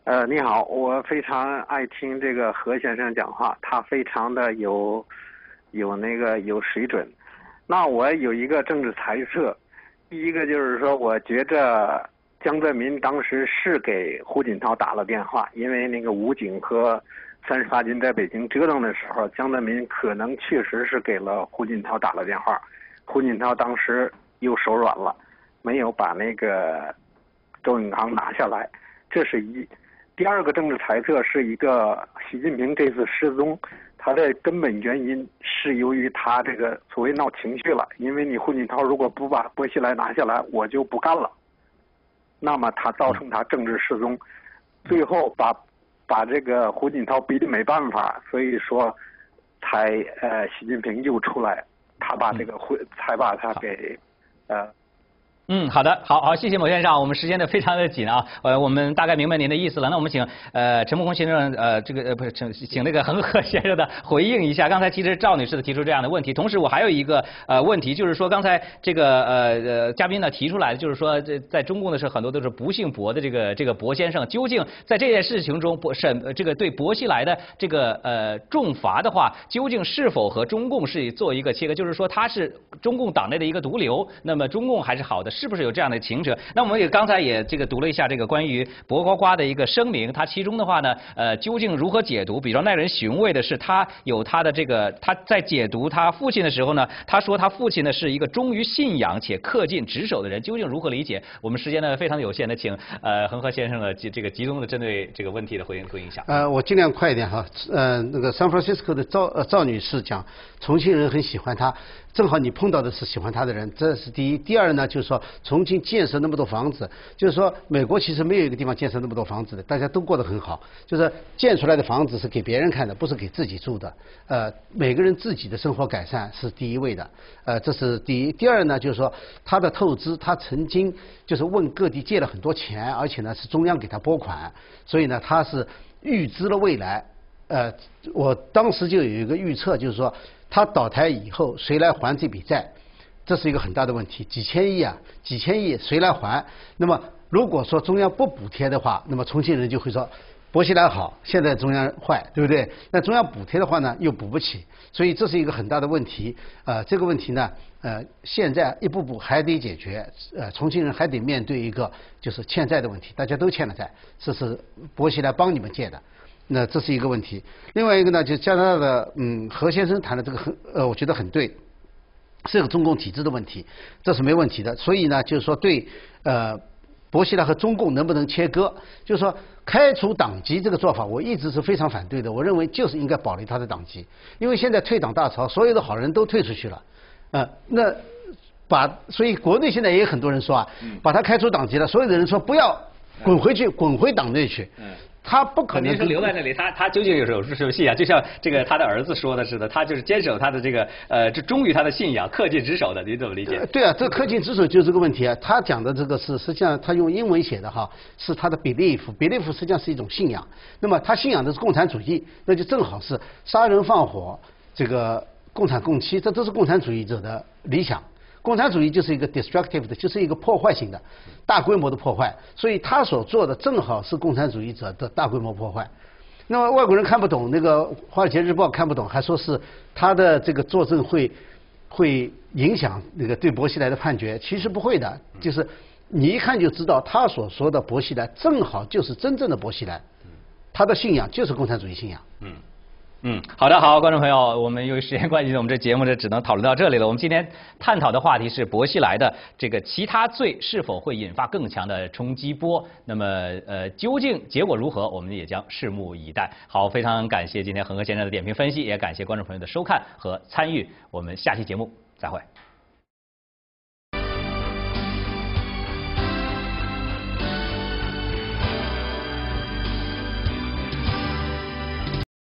呃，你好，我非常爱听这个何先生讲话，他非常的有有那个有水准。那我有一个政治猜测，第一个就是说，我觉着江泽民当时是给胡锦涛打了电话，因为那个武警和三十八军在北京折腾的时候，江泽民可能确实是给了胡锦涛打了电话，胡锦涛当时又手软了，没有把那个周永康拿下来，这是一。第二个政治猜测是一个习近平这次失踪，他的根本原因是由于他这个所谓闹情绪了，因为你胡锦涛如果不把薄熙来拿下来，我就不干了，那么他造成他政治失踪，最后把把这个胡锦涛逼得没办法，所以说才呃习近平又出来，他把这个胡才把他给呃。 嗯，好的，好好，谢谢某先生，我们时间的非常的紧啊，呃，我们大概明白您的意思了。那我们请呃陈慕红先生呃这个呃不是请请那个恒河先生的回应一下。刚才其实赵女士的提出这样的问题，同时我还有一个呃问题，就是说刚才这个呃呃嘉宾呢提出来的，就是说这在中共的是很多都是不姓薄的这个这个薄先生，究竟在这件事情中薄审这个对薄熙来的这个呃重罚的话，究竟是否和中共是做一个切割？就是说他是中共党内的一个毒瘤，那么中共还是好的？是不是有这样的情者？那我们也刚才也这个读了一下这个关于薄瓜瓜的一个声明，它其中的话呢，呃，究竟如何解读？比较耐人寻味的是，他有他的这个他在解读他父亲的时候呢，他说他父亲呢是一个忠于信仰且恪尽职守的人，究竟如何理解？我们时间呢非常有限的，请呃恒河先生呢这个集中的针对这个问题的回应回应一下。 呃，我尽量快一点哈。呃，那个 San Francisco 的赵呃赵女士讲，重庆人很喜欢他。正好你碰到的是喜欢他的人，这是第一。第二呢，就是说重庆建设那么多房子，就是说美国其实没有一个地方建设那么多房子的，大家都过得很好。就是建出来的房子是给别人看的，不是给自己住的。呃，每个人自己的生活改善是第一位的。呃，这是第一。第二呢，就是说他的透支，他曾经就是问各地借了很多钱，而且呢是中央给他拨款，所以呢他是预支了未来。呃，我当时就有一个预测，就是说他倒台以后谁来还这笔债，这是一个很大的问题，几千亿啊，几千亿谁来还？那么如果说中央不补贴的话，那么重庆人就会说薄熙来好，现在中央坏，对不对？那中央补贴的话呢，又补不起，所以这是一个很大的问题。呃，这个问题呢，呃，现在一步步还得解决。呃，重庆人还得面对一个就是欠债的问题，大家都欠了债，这是薄熙来帮你们借的。那这是一个问题。另外一个呢，就加拿大的嗯何先生谈的这个很呃，我觉得很对，是个中共体制的问题，这是没问题的。所以呢，就是说对呃薄熙来和中共能不能切割，就是说开除党籍这个做法，我一直是非常反对的。我认为就是应该保留他的党籍，因为现在退党大潮，所有的好人都退出去了，呃，那把所以国内现在也有很多人说啊，把他开除党籍了，所有的人说不要滚回去，滚回党内去。嗯，他不可能是留在那里，他他究竟有什么信仰？就像这个他的儿子说的似的，他就是坚守他的这个呃，就忠于他的信仰，恪尽职守的。你怎么理解？ 对啊，这恪尽职守就是这个问题啊。他讲的这个是实际上他用英文写的哈，是他的 belief，belief 实际上是一种信仰。那么他信仰的是共产主义，那就正好是杀人放火，这个共产共妻，这都是共产主义者的理想。共产主义就是一个 destructive 的，就是一个破坏性的、大规模的破坏，所以他所做的正好是共产主义者的大规模破坏。那么外国人看不懂，那个《华尔街日报》看不懂，还说是他的这个作证会会影响那个对薄熙来的判决，其实不会的，就是你一看就知道，他所说的薄熙来正好就是真正的薄熙来，他的信仰就是共产主义信仰。 嗯。嗯，好的，好，观众朋友，我们由于时间关系呢，我们这节目呢只能讨论到这里了。我们今天探讨的话题是薄熙来的这个其他罪是否会引发更强的冲击波？那么呃，究竟结果如何，我们也将拭目以待。好，非常感谢今天恒河先生的点评分析，也感谢观众朋友的收看和参与。我们下期节目再会。